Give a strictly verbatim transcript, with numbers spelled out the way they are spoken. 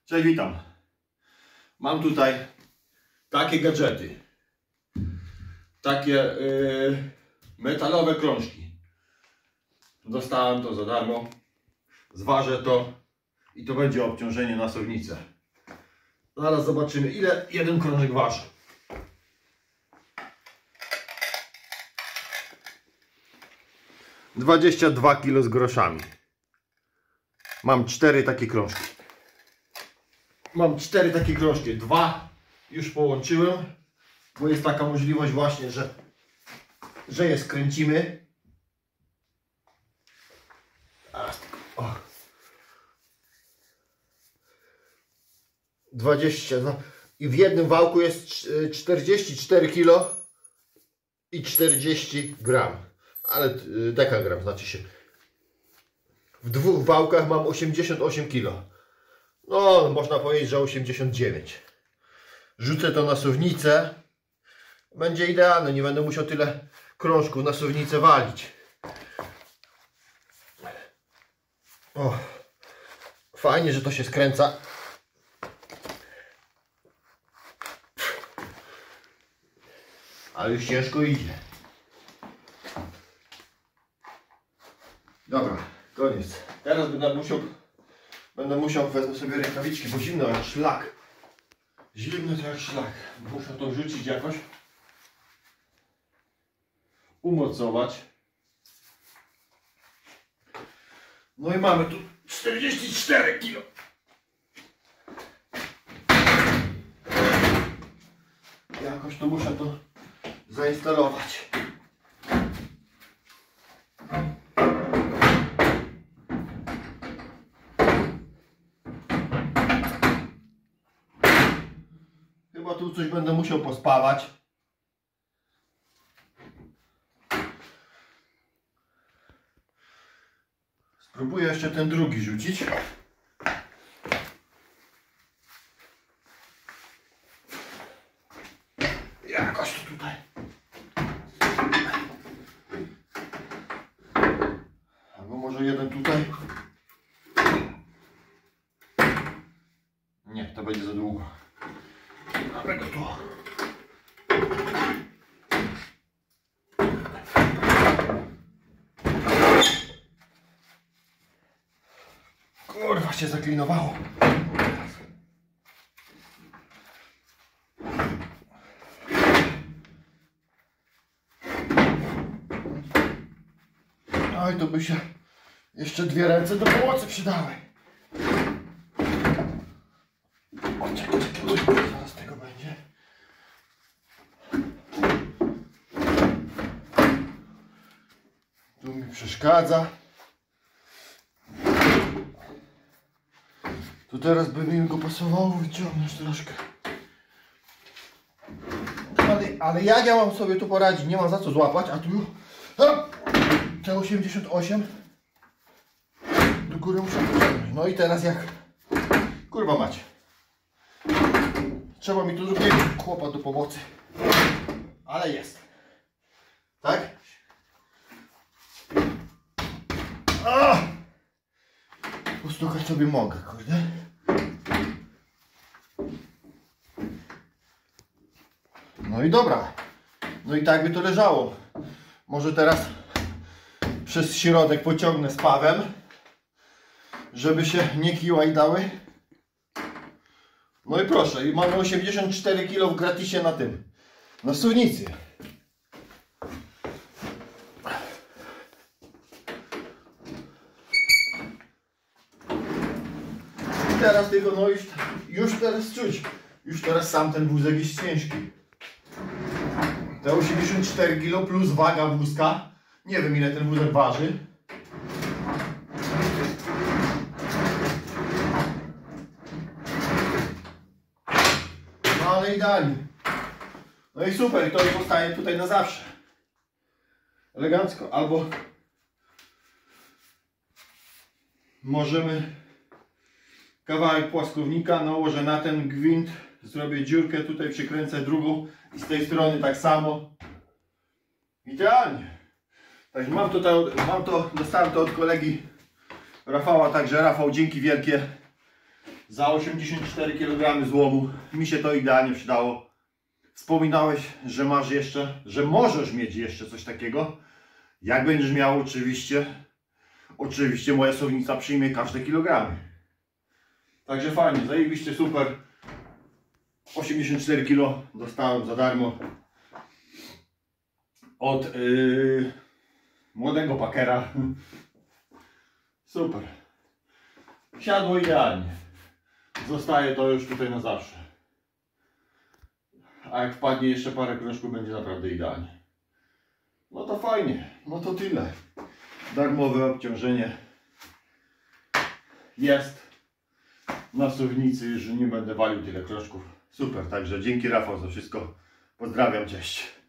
Cześć, witam. Mam tutaj takie gadżety. Takie yy, metalowe krążki. Dostałem to za darmo. Zważę to i to będzie obciążenie na sownicę. Zaraz zobaczymy, ile jeden krążek waży. dwadzieścia dwa kilo z groszami. Mam cztery takie krążki. Mam cztery takie krążki. Dwa już połączyłem, bo jest taka możliwość właśnie, że, że je skręcimy. O. dwadzieścia dwa. I w jednym wałku jest czterdzieści cztery kilo i czterdzieści gram. Ale dekagram znaczy się. W dwóch wałkach mam osiemdziesiąt osiem kilo. No, można powiedzieć, że osiemdziesiąt dziewięć. Rzucę to na suwnicę. Będzie idealne, nie będę musiał tyle krążków na suwnicę walić. O, fajnie, że to się skręca. Ale już ciężko idzie. Dobra, koniec. Teraz będę musiał, będę musiał, wezmę sobie rękawiczki, bo zimno jak szlak. Zimno to jak szlak. Muszę to wrzucić jakoś. Umocować. No i mamy tu czterdzieści cztery kilo. Jakoś to muszę to zainstalować. Chyba tu coś będę musiał pospawać. Spróbuję jeszcze ten drugi rzucić. Jakoś to tutaj. Albo może jeden tutaj. Nie, to będzie za długo. Mamy go tu. Kurwa, się zaklinowało. Oj, to by się jeszcze dwie ręce do pomocy przydały. O, czekaj, czekaj, zaraz tego będzie. Tu mi przeszkadza. Tu teraz by mi go pasowało wyciągnąć troszkę. Ale, ale jak ja mam sobie tu poradzić? Nie mam za co złapać, a tu te osiemdziesiąt osiem do góry muszę wyciągnąć. No i teraz jak... Kurwa macie. Trzeba mi tu drugiego chłopa do pomocy. Ale jest. Tak? A! Postukać sobie mogę, kurde. No i dobra. No i tak by to leżało. Może teraz przez środek pociągnę spawem, żeby się nie kiłajdały. No i proszę, i mamy osiemdziesiąt cztery kilo w gratisie na tym, na suwnicy. I teraz tylko, no już, już teraz czuć, już teraz sam ten wózek jest ciężki. Te osiemdziesiąt cztery kilo plus waga wózka, nie wiem ile ten wózek waży. Ale idealnie. No i super, to zostaje tutaj na zawsze. Elegancko. Albo możemy kawałek płaskownika nałożę na ten gwint, zrobię dziurkę, tutaj przykręcę drugą i z tej strony tak samo. Idealnie. Także mam to, mam to, dostałem to od kolegi Rafała, także Rafał, dzięki wielkie za osiemdziesiąt cztery kilogramy złomu. Mi się to idealnie przydało. Wspominałeś, że masz jeszcze, że możesz mieć jeszcze coś takiego. Jak będziesz miał, oczywiście, oczywiście moja sownica przyjmie każde kilogramy. Także fajnie, zajebiście, super. osiemdziesiąt cztery kilo dostałem za darmo od yy, młodego pakera. Super. Siadło idealnie. Zostaje to już tutaj na zawsze. A jak wpadnie jeszcze parę groszków, będzie naprawdę idealnie. No to fajnie. No to tyle. Darmowe obciążenie jest na suwnicy. Już nie będę walił tyle kroszków. Super. Także dzięki, Rafał, za wszystko. Pozdrawiam. Cześć.